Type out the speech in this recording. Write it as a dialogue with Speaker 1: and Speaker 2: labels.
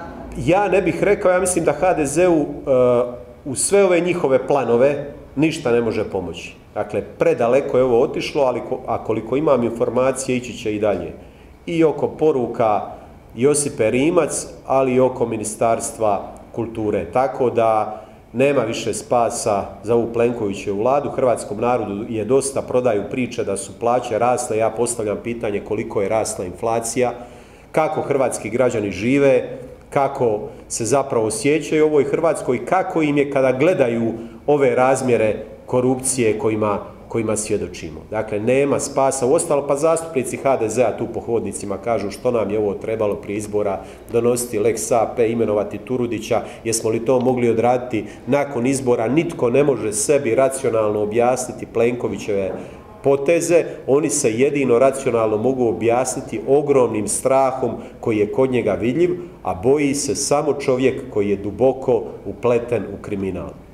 Speaker 1: Ja ne bih rekao, ja mislim da HDZ-u u sve ove njihove planove ništa ne može pomoći. Dakle, predaleko je ovo otišlo, a koliko imam informacije ići će i dalje. I oko poruka Josipe Rimac, ali i oko Ministarstva kulture. Tako da nema više spasa za ovu Plenkovićevu vladu. Hrvatskom narodu je dosta, prodaju priče da su plaće rasle. Ja postavljam pitanje koliko je rasla inflacija, kako hrvatski građani žive, kako se zapravo osjećaju u ovoj Hrvatskoj, kako im je kada gledaju ove razmjere korupcije kojima svjedočimo. Dakle, nema spasa. Uostalom, pa zastupnici HDZ-a tu po hodnicima kažu što nam je ovo trebalo prije izbora donositi lex AP, imenovati Turudića, jesmo li to mogli odraditi nakon izbora. Nitko ne može sebi racionalno objasniti Plenkovićeve poteze, oni se jedino racionalno mogu objasniti ogromnim strahom koji je kod njega vidljiv, a boji se samo čovjek koji je duboko upleten u kriminal.